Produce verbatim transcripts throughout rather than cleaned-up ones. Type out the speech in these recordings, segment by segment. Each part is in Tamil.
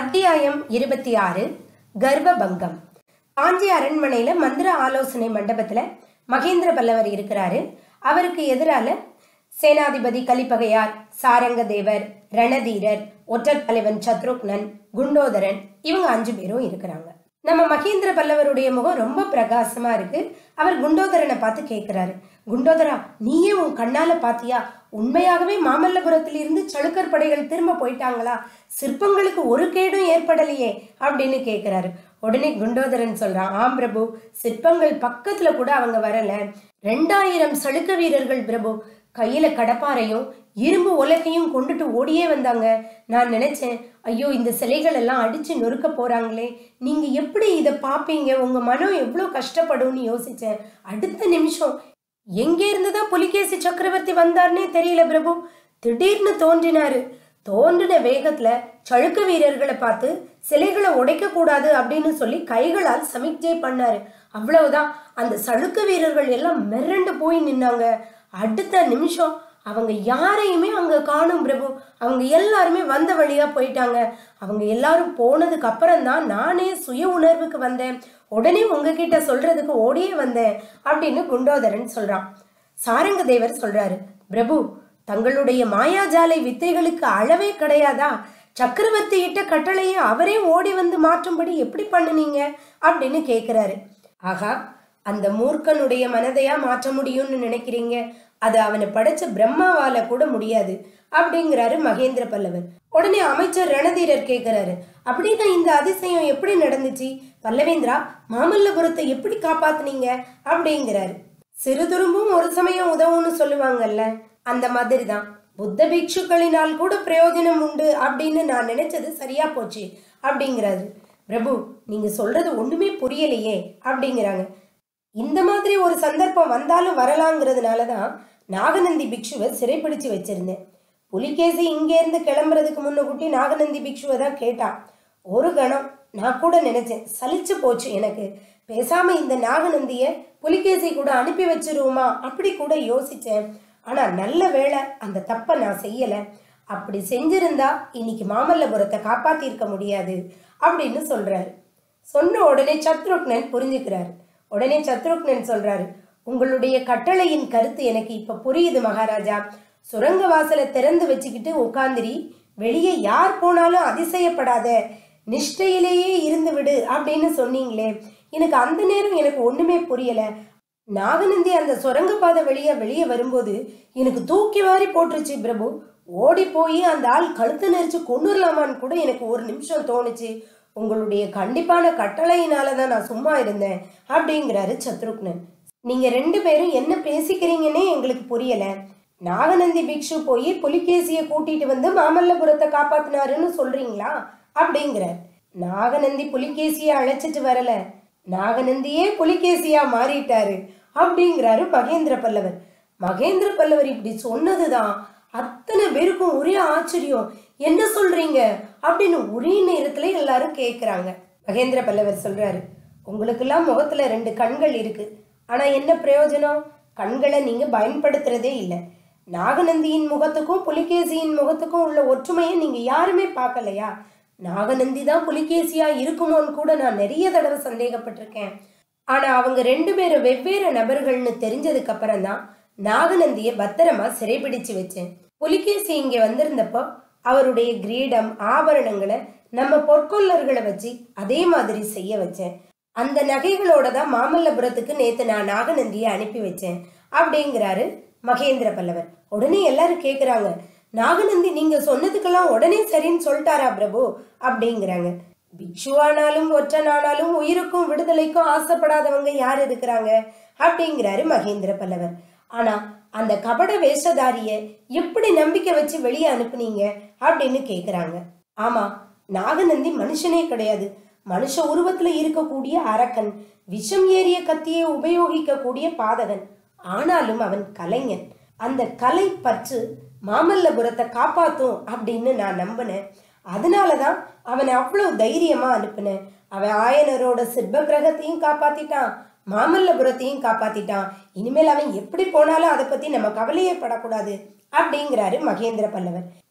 அத்தியாயம் இருபத்தி ஆறு. கர்வபங்கம். காஞ்சி அரண்மனையில மந்திர ஆலோசனை மண்டபத்துல மகேந்திர பல்லவர் இருக்கிறாரு. அவருக்கு எதிரால சேனாதிபதி கலிப்பகையார், சாரங்க தேவர், ரணதீரர், ஒற்றர் தலைவன் சத்ருக்னன், குண்டோதரன், இவங்க அஞ்சு பேரும் இருக்கிறாங்க. நம்ம மகேந்திர பல்லவருடைய முகம் ரொம்ப பிரகாசமா இருக்கு. அவர் குண்டோதரனை பார்த்து கேட்கிறாரு, குண்டோதரா, நீயே உன் கண்ணால பாத்தியா? உண்மையாகவே மாமல்லபுரத்தில் இருந்து சளுக்கர் படைகள் திரும்ப போயிட்டாங்களா? சிற்பங்களுக்கு ஒரு கேடும் ஏற்படலையே அப்படின்னு கேட்கிறாரு. உடனே குண்டோதரன் சொல்றான், ஆம் பிரபு, சிற்பங்கள் பக்கத்துல கூட அவங்க வரல. ரெண்டாயிரம் சளுக்க வீரர்கள் பிரபு, கையில கடப்பாரையும் இரும்பு உலக்கையும் கொண்டுட்டு ஓடியே வந்தாங்க. நான் நினைச்சேன், ஐயோ இந்த சிலைகள் எல்லாம் அடிச்சு நொறுக்க போறாங்களே, நீங்க எப்படி இதை பாப்பீங்க, உங்க மனம் எவ்வளவு கஷ்டப்படும்னு யோசிச்சேன். அடுத்த நிமிஷம் எங்கே இருந்துதான் புலிகேசி சக்கரவர்த்தி வந்தார்னே தெரியல பிரபு, திடீர்னு தோன்றினாரு. தோன்றின வேகத்துல சளுக்க வீரர்களை பார்த்து சிலைகளை உடைக்க கூடாது அப்படின்னு சொல்லி கைகளால் சமிக்ஞை பண்ணாரு. அவ்வளவுதான், அந்த சளுக்க வீரர்கள் எல்லாம் மிரண்டு போய் நின்னாங்க. அடுத்த நிமிஷம் அவங்க யாரையுமே அங்க காணும் பிரபு. அவங்க எல்லாருமே வந்த வழியா போயிட்டாங்க. அவங்க எல்லாரும் போனதுக்கு அப்புறம் தான் நானே சுய உணர்வுக்கு வந்தேன். உடனே உங்ககிட்ட சொல்றதுக்கு ஓடியே வந்தேன் அப்படின்னு குண்டோதரன் சொல்றான். சாரங்க தேவர் சொல்றாரு, பிரபு, தங்களுடைய மாயாஜாலை வித்தைகளுக்கு அளவே கிடையாதா? சக்கரவர்த்தி இட்ட கட்டளையை அவரே ஓடி வந்து மாற்றும்படி எப்படி பண்ணுனீங்க அப்படின்னு கேட்கிறாரு. ஆகா, அந்த மூர்க்கனுடைய மனதையா மாற்ற முடியும்னு நினைக்கிறீங்க? அது அவனை படைச்ச பிரம்மாவால கூட முடியாது அப்படிங்கிறாரு மகேந்திர பல்லவர். உடனே அமைச்சர் ரணதீரர் கேட்கிறாரு, அப்படின்னா இந்த அதிசயம் எப்படி நடந்துச்சு? பல்லவேந்திரா, மாமல்லபுரத்தை எப்படி காப்பாத்துனீங்க அப்படிங்கிறாரு. சிறு துரும்பும் ஒரு சமயம் உதவும்னு சொல்லுவாங்கல்ல, அந்த மாதிரி தான் புத்த பிக்ஷுக்களினால் கூட பிரயோஜனம் உண்டு அப்படின்னு நான் நினைச்சது சரியா போச்சு அப்படிங்கிறாரு. பிரபு, நீங்க சொல்றது ஒண்ணுமே புரியலையே அப்படிங்கிறாங்க. இந்த மாதிரி ஒரு சந்தர்ப்பம் வந்தாலும் வரலாங்கிறதுனாலதான் நாகநந்தி பிக்ஷுவை சிறைப்பிடிச்சு வச்சிருந்தேன். புலிகேசி இங்கே இருந்து கிளம்புறதுக்கு முன்னகுட்டி நாகநந்தி பிக்ஷுவை தான் கேட்டான். ஒரு கணம் நான் கூட நினைச்சேன், சலிச்சு போச்சு எனக்கு, பேசாம இந்த நாகநந்திய புலிகேசி கூட அனுப்பி வச்சிருவோமா அப்படி கூட யோசிச்சேன். ஆனா நல்ல வேளை அந்த தப்பை நான் செய்யல. அப்படி செஞ்சிருந்தா இன்னைக்கு மாமல்லபுரத்தை காப்பாத்திருக்க முடியாது அப்படின்னு சொல்றாரு. சொன்ன உடனே சத்ருக்னன் புரிஞ்சுக்கிறாரு. உடனே சத்ருக்னன் சொல்றாரு, உங்களுடைய கட்டளையின் கருத்து எனக்கு இப்ப புரியுது மகாராஜா. சுரங்க வாசலை திறந்து வச்சுக்கிட்டு உட்கார்ந்திரி, வெளியே யார் போனாலும் அதிசயப்படாத, நிஷ்டையிலேயே இருந்து விடு அப்படின்னு சொன்னீங்களே, எனக்கு அந்த நேரம் எனக்கு ஒண்ணுமே புரியல. நாகநந்தி அந்த சுரங்க பாதை வெளியே வெளியே வரும்போது எனக்கு தூக்கி வாரி போட்டுருச்சு பிரபு. ஓடி போய் அந்த ஆள் கழுத்து நெரிச்சு கொண்டுலாமான்னு கூட எனக்கு ஒரு நிமிஷம் தோணுச்சு. உங்களுடைய கண்டிப்பான கட்டளையினாலதான் நான் சும்மா இருந்தேன் அப்படிங்கிறாரு சத்ருக்னன். நீங்க ரெண்டு பேரும் என்ன பேசிக்கிறீங்கன்னே எங்களுக்கு புரியல. நாகநந்தி பிக்ஷு போய் புலிகேசிய கூட்டிட்டு வந்து மாமல்லபுரத்தை காப்பாத்தினாருன்னு சொல்றீங்களா அப்படிங்கிறார். நாகநந்தி புலிகேசிய அழைச்சிட்டு வரல, நாகநந்தியே புலிகேசியா மாறிட்டாரு அப்படிங்கிறாரு மகேந்திர பல்லவர். மகேந்திர பல்லவர் இப்படி சொன்னதுதான் அத்தனை பேருக்கும் ஒரே ஆச்சரியம். என்ன சொல்றீங்க அப்படின்னு ஒரே நேரத்துல எல்லாரும் கேக்குறாங்க. மகேந்திர பல்லவர் சொல்றாரு, உங்களுக்கெல்லாம் முகத்துல ரெண்டு கண்கள் இருக்கு, ஆனா என்ன பிரயோஜனம்? கண்களை நீங்க பயன்படுத்துறதே இல்லை. நாகநந்தியின் முகத்துக்கும் புலிகேசியின் முகத்துக்கும் உள்ள ஒற்றுமையை நீங்க யாருமே பார்க்கலையா? நாகநந்தி தான் புலிகேசியா இருக்குமோன்னு கூட நான் நிறைய தடவை சந்தேகப்பட்டிருக்கேன். ஆனா அவங்க ரெண்டு பேரும் வெவ்வேறு நபர்கள்னு தெரிஞ்சதுக்கு அப்புறம் தான் நாகநந்திய பத்திரமா சிறைபிடிச்சு வச்சேன். புலிகேசி இங்க வந்திருந்தப்போ அவருடைய கிரீடம் ஆபரணங்களை நம்ம பொற்கொல்லர்களை வச்சு அதே மாதிரி செய்ய வச்சேன். அந்த நகைகளோட தான் மாமல்லபுரத்துக்கு நேத்து நான் நாகநந்தியை அனுப்பி வச்சேன் அப்படிங்கிறாரு மகேந்திர பல்லவர். உடனே எல்லாரும் கேக்குறாங்க, நாகநந்தி நீங்க சொன்னதுக்கெல்லாம் உடனே சரின்னு சொல்லிட்டாரா பிரபு அப்படிங்கிறாங்க. பிக்ஷுவானாலும் ஒற்றனானாலும் உயிருக்கும் விடுதலைக்கும் ஆசைப்படாதவங்க யார் இருக்கிறாங்க அப்படிங்கிறாரு மகேந்திர பல்லவர். ஆனா அந்த கபட வேஷதாரிய எப்படி நம்பிக்கை வச்சு வெளியே அனுப்புனீங்க அப்படின்னு கேக்குறாங்க. ஆமா, நாகநந்தி மனுஷனே கிடையாது, மனுஷ உருவத்துல இருக்கக்கூடிய அரக்கன், விஷம் ஏறிய கத்தியை உபயோகிக்க கூடிய பாதகன். ஆனாலும் அவன் கலைஞன். அந்த கலை பற்று மாமல்லபுரத்தை காப்பாத்தும் அப்படின்னு நான் நம்பினேன். அதனாலதான் அவனை அவ்வளவு தைரியமா அனுப்புனேன். அவன் ஆயனரோட சிற்ப கிரகத்தையும் காப்பாத்திட்டான், மாமல்லபுரத்தையும் காப்பாத்திட்டான். இனிமேல் அவன் எப்படி போனாலும் அதை பத்தி நம்ம கவலையே படக்கூடாது அப்படிங்கிறாரு மகேந்திர பல்லவர்.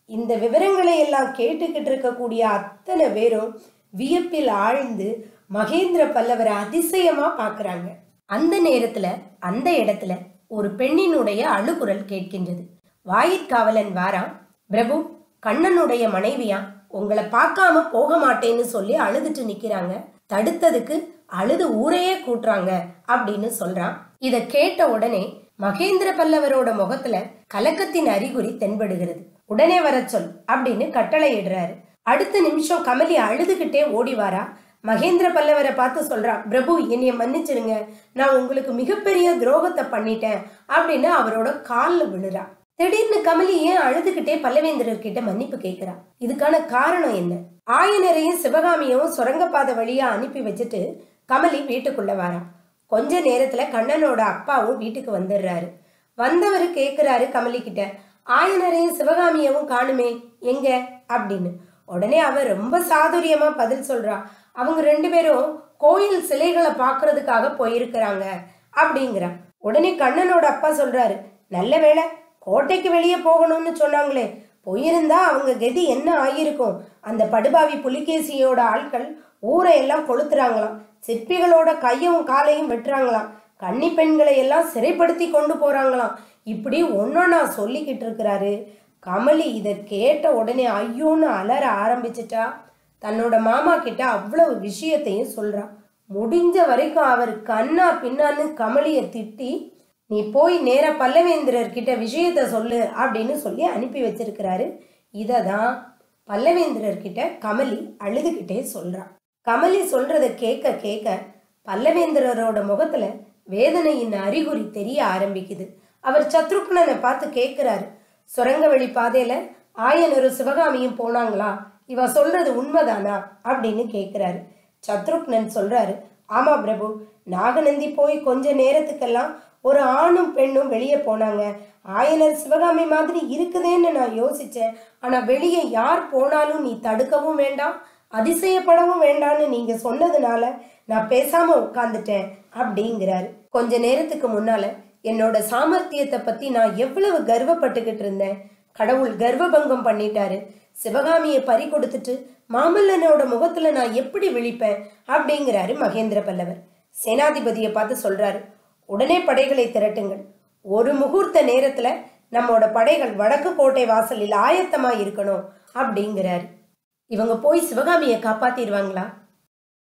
இந்த விவரங்களை எல்லாம் கேட்டுக்கிட்டு இருக்கக்கூடிய அத்தனை பேரும் வியப்பில் ஆழ்ந்து மகேந்திர பல்லவரை அதிசயமா பாக்குறாங்க. அந்த நேரத்துல அந்த இடத்துல ஒரு பெண்ணினுடைய அழுகுரல் கேட்கின்றது. வாயிற்காவலன் வாரான். பிரபு, கண்ணனுடைய மனைவியா, உங்களை பார்க்காம போக மாட்டேன்னு சொல்லி அழுதுட்டு நிக்கிறாங்க. தடுத்ததுக்கு அழுது ஊரையே கூட்டுறாங்க அப்படின்னு சொல்றான். இத கேட்ட உடனே மகேந்திர பல்லவரோட முகத்துல கலக்கத்தின் அறிகுறி தென்படுகிறது. உடனே வர சொல் அப்படின்னு கட்டளை இடுறாரு. அடுத்த நிமிஷம் கமலி அழுதுகிட்டே ஓடி வாரா. மகேந்திர பல்லவரை பார்த்து சொல்றான், பிரபு என்னைய மன்னிச்சிருங்க, நான் உங்களுக்கு மிகப்பெரிய துரோகத்தை பண்ணிட்டேன் அப்படின்னு அவரோட காலில் விழுறா. திடீர்னு கமலி ஏன் அழுதுகிட்டே பல்லவேந்திரர் கிட்ட மன்னிப்பு கேட்கிறா? இதுக்கான காரணம் என்ன? ஆயனரையும் சிவகாமியவும் சுரங்கப்பாதை வழியா அனுப்பி வச்சுட்டு கமலி வீட்டுக்குள்ள வாரா. கொஞ்ச நேரத்துல கண்ணனோட அப்பாவும் வீட்டுக்கு வந்துடுறாரு. வந்தவர் கேக்குறாரு கமலி கிட்ட, ஆயனரையும் சிவகாமியவும் காணுமே, எங்க அப்படின்னு. உடனே அவர் ரொம்ப சாதுரியமா பதில் சொல்றா, அவங்க ரெண்டு பேரும் கோயில் சிலைகளை பாக்குறதுக்காக போயிருக்கிறாங்க அப்படிங்கிறா. உடனே கண்ணனோட அப்பா சொல்றாரு, நல்ல வேளை கோட்டைக்கு வெளியே போகணும்னு சொன்னாங்களே, போயிருந்தா அவங்க கதி என்ன ஆகியிருக்கும். அந்த படுபாவி புலிகேசியோட ஆட்கள் ஊரை எல்லாம் கொளுத்துறாங்களாம், சிற்பிகளோட கையும் காலையும் வெட்டுறாங்களாம், கன்னி பெண்களை எல்லாம் சிறைப்படுத்தி கொண்டு போறாங்களாம். இப்படி ஒன்னொன்னா சொல்லிக்கிட்டு இருக்கிறாரு. கமலி இதை கேட்ட உடனே ஐயோன்னு அலற ஆரம்பிச்சிட்டா. தன்னோட மாமா கிட்ட அவ்வளவு விஷயத்தையும் சொல்றா. முடிஞ்ச வரைக்கும் அவர் கண்ணா பின்னான்னு கமலிய திட்டி, நீ போய் நேர பல்லவேந்திரர் கிட்ட விஷயத்த சொல்லு அப்படின்னு சொல்லி அனுப்பி வச்சிருக்கிறாரு. இததான் பல்லவேந்திரர் கிட்ட கமலி அழுதுகிட்டே சொல்றா. கமலி சொல்றத கேட்க கேட்க பல்லவேந்திரரோட முகத்துல வேதனையின் அறிகுறி தெரிய ஆரம்பிக்குது. அவர் சத்ருக்னனை பார்த்து கேட்கிறாரு, சுரங்க வழி பாதையில ஆயனரும் சிவகாமியும் போனாங்களா, இவ சொல்றது உண்மைதானா அப்படின்னு கேட்கிறாரு. சத்ருக்னன் சொல்றாரு, ஆமா பிரபு, நாகநந்தி போய் கொஞ்ச நேரத்துக்கெல்லாம் ஒரு ஆணும் பெண்ணும் வெளியே போனாங்க. ஆயனர் சிவகாமி மாதிரி இருக்குதேன்னு நான் யோசிச்சேன். ஆனா வெளியே யார் போனாலும் நீ தடுக்கவும் வேண்டாம், அதிசயப்படவும் வேண்டாம்னு நீங்க சொன்னதுனால நான் பேசாம உட்கார்ந்துட்டேன் அப்படிங்கிறாரு. கொஞ்ச நேரத்துக்கு முன்னால என்னோட சாமர்த்தியத்தை பத்தி நான் எவ்வளவு கர்வப்பட்டுக்கிட்டு இருந்தேன். கடவுள் கர்வபங்கம் பண்ணிட்டாரு. சிவகாமியை பறி கொடுத்துட்டு மாமல்லனோட முகத்துல நான் எப்படி விழிப்பேன் அப்படிங்கிறாரு மகேந்திர பல்லவர். சேனாதிபதியை பார்த்து சொல்றாரு, உடனே படைகளை திரட்டுங்கள். ஒரு முகூர்த்த நேரத்துல நம்மோட படைகள் வடக்கு கோட்டை வாசலில் ஆயத்தமா இருக்கணும் அப்படிங்கிறாரு. இவங்க போய் சிவகாமியை காப்பாத்திடுவாங்களா?